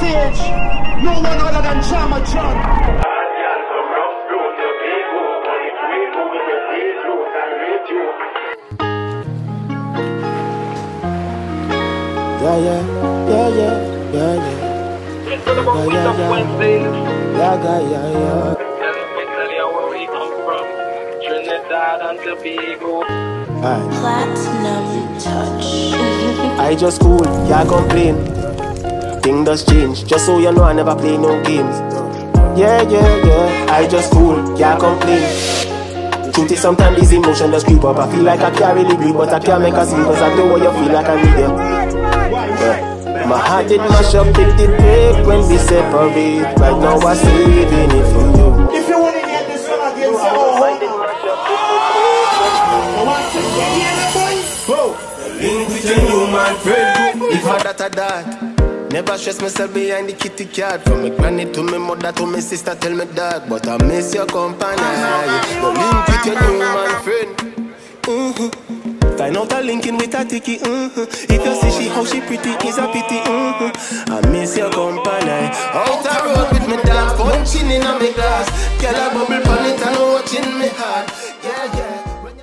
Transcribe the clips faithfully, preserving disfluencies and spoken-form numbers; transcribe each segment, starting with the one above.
stage. No one other than Jama John. Yeah, yeah, yeah, yeah, yeah, yeah. It's all about Yeah, yeah, Wisdom yeah. Wednesdays. Yeah, yeah, yeah, yeah. Tell me where we come from. Trinidad and Tobago. Aye. Platinum touch. I just cool, yeah, complain. Thing does change, just so you know I never play no games. Yeah, yeah, yeah, I just cool, yeah, complain. Truth is sometimes these emotions just creep up. I feel like I can't really breathe, but I can't make a scene, cause I know what you feel like I need you. Yeah. My heart did mash up, it did break when we separate. Right now I'm saving it for you. If you want to get this one again, say, oh, hold on. Link with your human friend. If I that I that. Never stress myself behind the kitty cat. From my granny to my mother to my sister, tell me that. But I miss your company. The link with your human friend. Mm-hmm. Find out a linking with a ticky. Mm-hmm. If you see she how she pretty is a pity. Mm-hmm. I miss your company. Out the road with my dog, punching in on my glass. Girl a bubble pan it and watching me heart. Yeah, yeah.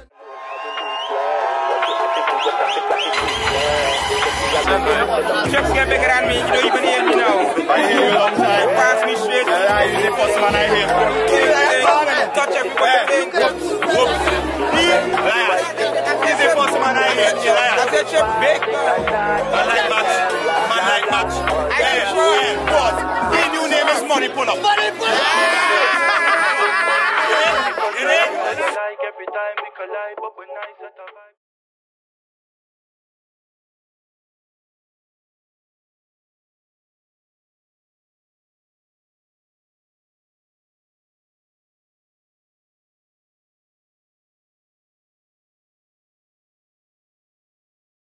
Checks get bigger than me, you don't even hear me now. I hear you a long time. Pass me straight. Yeah, yeah, you're the first man I hear. Touch everybody. Whoop. Liar. He's the first man I hear. You liar. I said check big. Man like match. Man like match. Hey, hey, boss. His new name is Money Pull Up. Money Pull Up. It is. Like every time we collide, but we're nice at a vibe.